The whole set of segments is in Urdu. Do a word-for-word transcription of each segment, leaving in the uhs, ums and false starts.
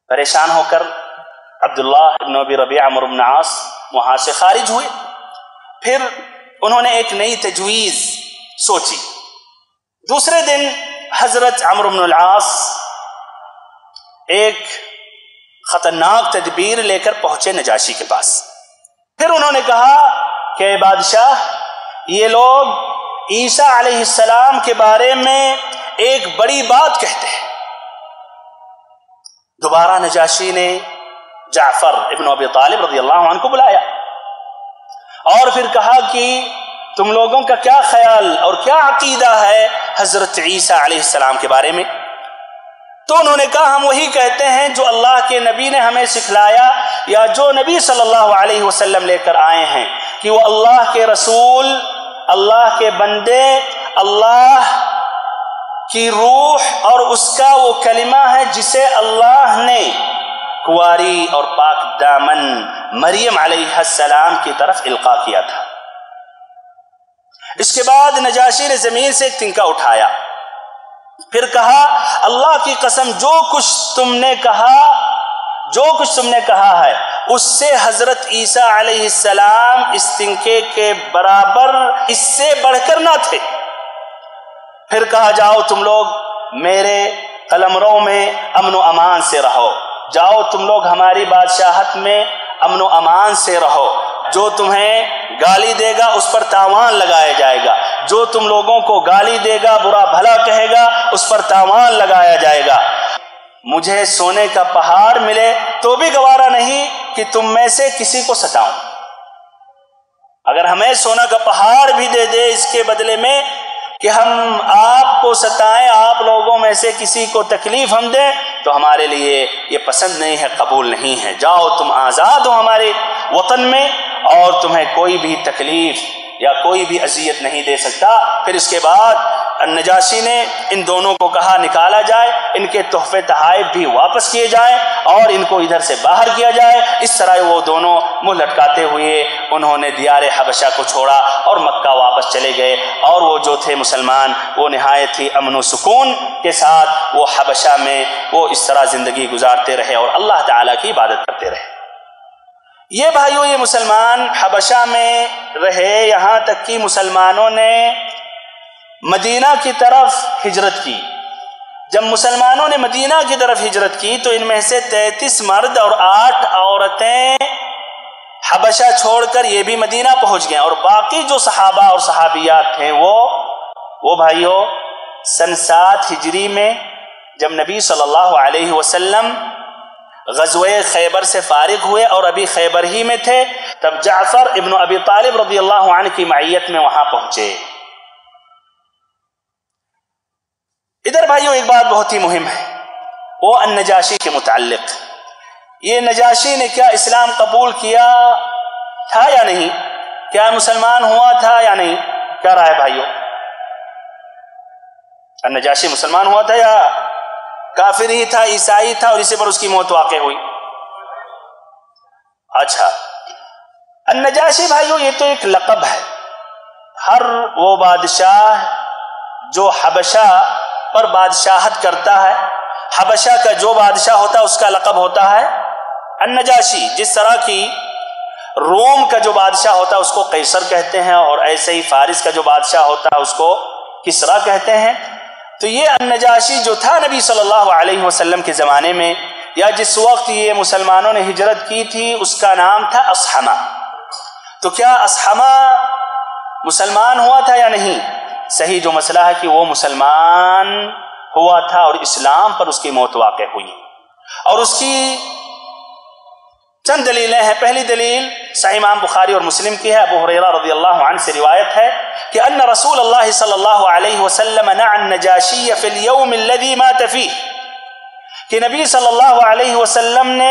پریشان ہو کر عبداللہ ابن ابی ربیعہ عمرو بن عاص وہاں سے خارج ہوئے۔ پھر انہوں نے ایک نئی تجویز سوچی۔ دوسرے دن حضرت عمرو بن العاص ایک خطرناک تدبیر لے کر پہنچے نجاشی کے پاس۔ پھر انہوں نے کہا کہ اے بادشاہ، یہ لوگ عیسیٰ علیہ السلام کے بارے میں ایک بڑی بات کہتے ہیں۔ دوبارہ نجاشی نے جعفر ابن ابی طالب رضی اللہ عنہ کو بلایا اور پھر کہا کہ تم لوگوں کا کیا خیال اور کیا عقیدہ ہے حضرت عیسیٰ علیہ السلام کے بارے میں؟ تو انہوں نے کہا ہم وہی کہتے ہیں جو اللہ کے نبی نے ہمیں سکھلایا یا جو نبی صلی اللہ علیہ وسلم لے کر آئے ہیں، کہ وہ اللہ کے رسول، اللہ کے بندے، اللہ کی روح اور اس کا وہ کلمہ ہے جسے اللہ نے کنواری اور پاک دامن مریم علیہ السلام کی طرف القاء کیا تھا۔ اس کے بعد نجاشی نے زمین سے ایک تنکا اٹھایا، پھر کہا اللہ کی قسم جو کچھ تم نے کہا جو کچھ تم نے کہا ہے اس سے حضرت عیسیٰ علیہ السلام اس تنکے کے برابر، اس سے بڑھ کر نہ تھے۔ پھر کہا جاؤ تم لوگ میرے قلمرو میں امن و امان سے رہو، جاؤ تم لوگ ہماری بادشاہت میں امن و امان سے رہو، جو تمہیں گالی دے گا اس پر تاوان لگایا جائے گا، جو تم لوگوں کو گالی دے گا، برا بھلا کہے گا، اس پر تاوان لگایا جائے گا۔ مجھے سونے کا پہاڑ ملے تو بھی گوارا نہیں کہ تم میں سے کسی کو ستاؤں۔ اگر ہمیں سونا کا پہاڑ بھی دے دے اس کے بدلے میں کہ ہم آپ کو ستائیں، آپ لوگوں میں سے کسی کو تکلیف ہم دیں، تو ہمارے لیے یہ پسند نہیں ہے، قبول نہیں ہے۔ جاؤ تم آزاد ہو ہمارے وطن میں اور تمہیں کوئی بھی تکلیف یا کوئی بھی اذیت نہیں دے سکتا۔ پھر اس کے بعد النجاشی نے ان دونوں کو کہا نکالا جائے، ان کے تحفے تحائف بھی واپس کیے جائیں اور ان کو ادھر سے باہر کیا جائے۔ اس طرح وہ دونوں منہ لٹکاتے ہوئے انہوں نے دیار حبشہ کو چھوڑا اور مکہ واپس چلے گئے، اور وہ جو تھے مسلمان وہ نہایت ہی امن و سکون کے ساتھ وہ حبشہ میں وہ اس طرح زندگی گزارتے رہے اور اللہ تعالیٰ کی عبادت کرتے رہے۔ یہ بھائیو یہ مسلمان حبشہ میں رہے یہاں تک کہ مسلمانوں نے مدینہ کی طرف ہجرت کی۔ جب مسلمانوں نے مدینہ کی طرف ہجرت کی تو ان میں سے تینتیس مرد اور آٹھ عورتیں حبشہ چھوڑ کر یہ بھی مدینہ پہنچ گئے، اور باقی جو صحابہ اور صحابیات تھے وہ وہ بھائیو سن سات ہجری میں جب نبی صلی اللہ علیہ وسلم غزوہ خیبر سے فارغ ہوئے اور ابھی خیبر ہی میں تھے، تب جعفر ابن ابی طالب رضی اللہ عنہ کی معیت میں وہاں پہنچے۔ ادھر بھائیو ایک بات بہت ہی مہم ہے، وہ النجاشی کے متعلق۔ یہ نجاشی نے کیا اسلام قبول کیا تھا یا نہیں؟ کیا مسلمان ہوا تھا یا نہیں؟ کیا رائے بھائیو؟ النجاشی مسلمان ہوا تھا یا کافر ہی تھا، عیسائی تھا اور اسی پر اس کی موت واقع ہوئی؟ اچھا، النجاشی بھائیو یہ تو ایک لقب ہے۔ ہر وہ بادشاہ جو حبشہ پر بادشاہت کرتا ہے، حبشہ کا جو بادشاہ ہوتا ہے اس کا لقب ہوتا ہے النجاشی۔ جس طرح کی روم کا جو بادشاہ ہوتا ہے اس کو قیصر کہتے ہیں، اور ایسے ہی فارس کا جو بادشاہ ہوتا ہے اس کو کسریٰ کہتے ہیں۔ تو یہ النجاشی جو تھا نبی صلی اللہ علیہ وسلم کے زمانے میں یا جس وقت یہ مسلمانوں نے ہجرت کی تھی اس کا نام تھا اصحمہ۔ تو کیا اصحمہ مسلمان ہوا تھا یا نہیں؟ صحیح جو مسئلہ ہے کہ وہ مسلمان ہوا تھا اور اسلام پر اس کی موت واقع ہوئی، اور اس کی چند دلیلیں ہیں۔ پہلی دلیل صحیح امام بخاری اور مسلم کی ہے، ابو ہریرہ رضی اللہ عنہ سے روایت ہے کہ ان رسول اللہ صلی اللہ علیہ وسلم نعى النجاشی فی اليوم الذي مات فیہ، کہ نبی صلی اللہ علیہ وسلم نے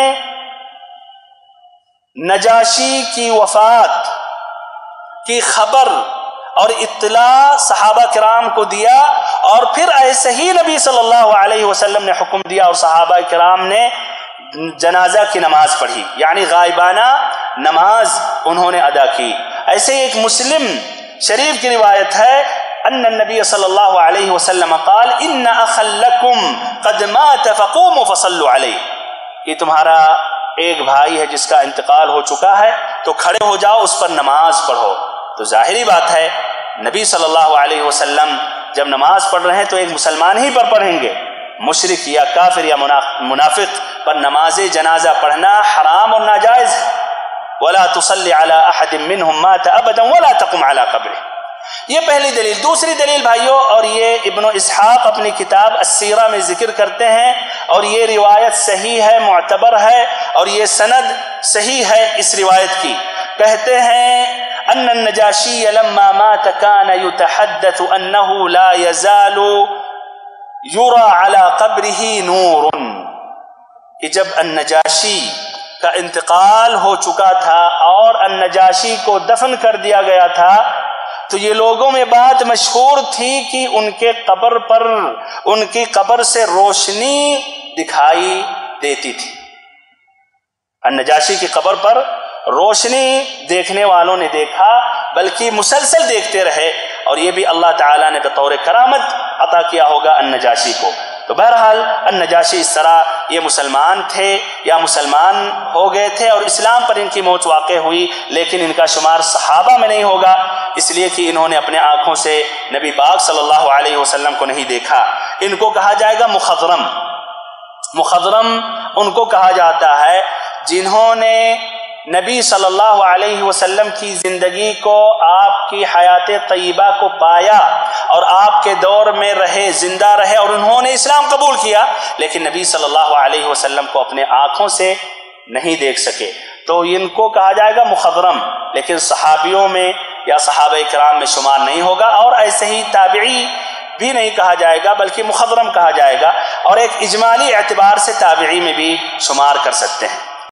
نجاشی کی وفات کی خبر اور اطلاع صحابہ کرام کو دیا، اور پھر ایسے ہی نبی صلی اللہ علیہ وسلم نے حکم دیا اور صحابہ کرام نے جنازہ کی نماز پڑھی، یعنی غائبانہ نماز انہوں نے ادا کی۔ ایسے ایک مسلم شریف کی روایت ہے ان النبی صلی اللہ علیہ وسلم قال ان اخا لکم قد مات فقوموا فصلوا علیہ، کہ تمہارا ایک بھائی ہے جس کا انتقال ہو چکا ہے تو کھڑے ہو جاؤ، اس پر نماز پڑھو. تو ظاہری بات ہے نبی صلی اللہ علیہ وسلم جب نماز پڑھ رہے ہیں تو ایک مسلمان ہی پر پڑھیں گے. مشرک یا کافر یا منافق پر نماز جنازہ پڑھنا حرام اور ناجائز ہے. وَلَا تُصَلِّ عَلَىٰ أَحَدٍ مِّنْهُمْ مَاتَ أَبَدًا وَلَا تَقُمْ عَلَىٰ قَبْرِهِ. یہ پہلی دلیل. دوسری دلیل بھائیوں، اور یہ ابن اسحاق اپنی کتاب السیرہ میں ذکر کرتے ہیں، اور یہ روایت صحیح ہے، معتبر ہے، اور یہ سند صحیح ہے اس روایت کی. کہتے ہیں ان النجاشی لما مات كان يتحدث انه لا يزال يرى على قبره نور. کہ جب النجاشی کا انتقال ہو چکا تھا اور النجاشی کو دفن کر دیا گیا تھا تو یہ لوگوں میں بات مشہور تھی کہ ان کے قبر پر ان کی قبر سے روشنی دکھائی دیتی تھی. النجاشی کی قبر پر روشنی دیکھنے والوں نے دیکھا، بلکہ مسلسل دیکھتے رہے، اور یہ بھی اللہ تعالیٰ نے بطور کرامت عطا کیا ہوگا النجاشی کو. تو بہرحال النجاشی اس طرح یہ مسلمان تھے یا مسلمان ہو گئے تھے اور اسلام پر ان کی موت واقع ہوئی، لیکن ان کا شمار صحابہ میں نہیں ہوگا، اس لیے کہ انہوں نے اپنے آنکھوں سے نبی پاک صلی اللہ علیہ وسلم کو نہیں دیکھا. ان کو کہا جائے گا مخضرم. مخضرم ان کو کہا جاتا ہے جنہوں نے نبی صلی اللہ علیہ وسلم کی زندگی کو، آپ کی حیات طیبہ کو پایا اور آپ کے دور میں رہے، زندہ رہے، اور انہوں نے اسلام قبول کیا، لیکن نبی صلی اللہ علیہ وسلم کو اپنے آنکھوں سے نہیں دیکھ سکے. تو ان کو کہا جائے گا مخضرم، لیکن صحابیوں میں یا صحابہ کرام میں شمار نہیں ہوگا. اور ایسے ہی تابعی بھی نہیں کہا جائے گا بلکہ مخضرم کہا جائے گا، اور ایک اجمالی اعتبار سے تابعی میں بھی شمار کر سکتے ہیں.